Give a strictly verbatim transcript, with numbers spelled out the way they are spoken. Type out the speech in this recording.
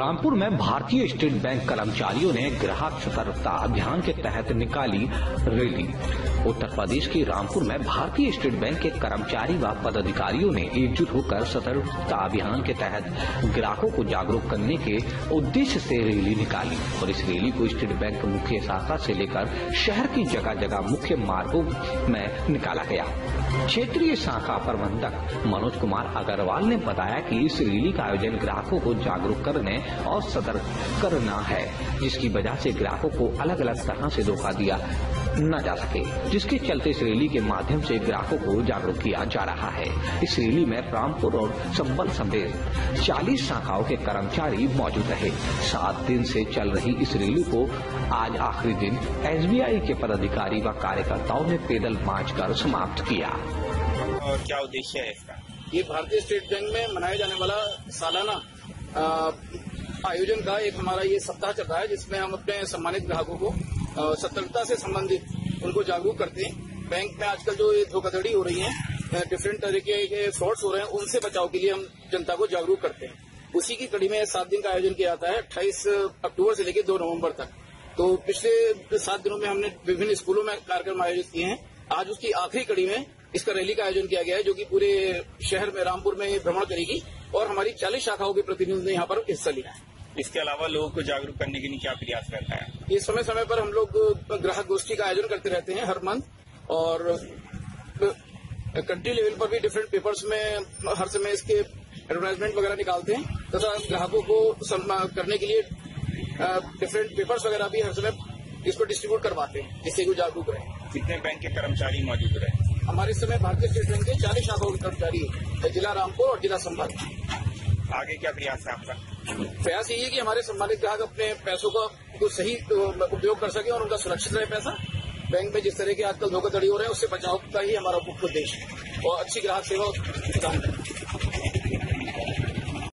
रामपुर में भारतीय state bank कर्मचारियों ने ग्राहक सतर्कता अभियान के तहत निकाली रैली। उत्तर प्रदेश के रामपुर में भारतीय स्टेट बैंक के कर्मचारी व पदाधिकारियों ने एकजुट होकर सतर्कता अभियान के तहत ग्राहकों को जागरूक करने के उद्देश्य से रैली निकाली और इस रैली को स्टेट बैंक मुख्य शाखा से लेकर शहर की जगह जगह मुख्य मार्गों में निकाला गया। क्षेत्रीय शाखा प्रबंधक मनोज कुमार अग्रवाल ने बताया कि इस रैली का आयोजन ग्राहकों को जागरूक करने और सतर्क करना है, जिसकी वजह से ग्राहकों को अलग अलग तरह से धोखा दिया न जा सके, जिसके चलते इस रैली के माध्यम से ग्राहकों को जागरूक किया जा रहा है। इस रैली में रामपुर और संबल समेत चालीस शाखाओं के कर्मचारी मौजूद रहे। सात दिन से चल रही इस रैली को आज आखिरी दिन एस बी आई के पदाधिकारी व कार्यकर्ताओं ने पैदल मार्च कर समाप्त किया। और क्या उद्देश्य है इसका? ये भारतीय स्टेट बैंक में मनाया जाने वाला सालाना आयोजन का एक हमारा ये सप्ताह चल रहा है, जिसमें हम अपने सम्मानित ग्राहकों को सतर्कता से संबंधित उनको जागरूक करते हैं। बैंक में आजकल जो ये धोखाधड़ी हो रही है, डिफरेंट तरीके के फ्रॉड्स हो रहे हैं, उनसे बचाव के लिए हम जनता को जागरूक करते हैं। उसी की कड़ी में सात दिन का आयोजन किया जाता है, अट्ठाईस अक्टूबर से लेकर दो नवम्बर तक। तो पिछले सात दिनों में हमने विभिन्न स्कूलों में कार्यक्रम आयोजित किए हैं। आज उसकी आखिरी कड़ी में इसका रैली का आयोजन किया गया है, जो कि पूरे शहर में रामपुर में भ्रमण करेगी और हमारी चालीस शाखाओं के प्रतिनिधियों ने यहाँ पर हिस्सा लिया है। इसके अलावा लोगों को जागरूक करने के लिए क्या प्रयास रहता है? ये समय समय पर हम लोग ग्राहक गोष्ठी का आयोजन करते रहते हैं हर मंथ, और कंट्री लेवल पर भी डिफरेंट पेपर्स में हर समय इसके एडवर्टाइजमेंट वगैरह निकालते हैं तथा ग्राहकों को करने के लिए डिफरेंट पेपर्स वगैरह भी हर समय इसको डिस्ट्रीब्यूट करवाते हैं, जिससे वो जागरूक रहे। कितने बैंक के कर्मचारी मौजूद रहे? हमारे इस समय भारतीय स्टेट बैंक के चालीस शाखाओं के कर्मचारी है, जिला रामपुर और जिला संभाग। आगे क्या प्रयास है आपका? प्रयास यही है कि हमारे सम्मानित ग्राहक अपने पैसों का को सही उपयोग कर सके और उनका सुरक्षित रहे पैसा। बैंक में जिस तरह के आजकल धोखाधड़ी हो रहे हैं, उससे बचाव का ही हमारा मुख्य उद्देश्य है और अच्छी ग्राहक सेवा प्रदान करें।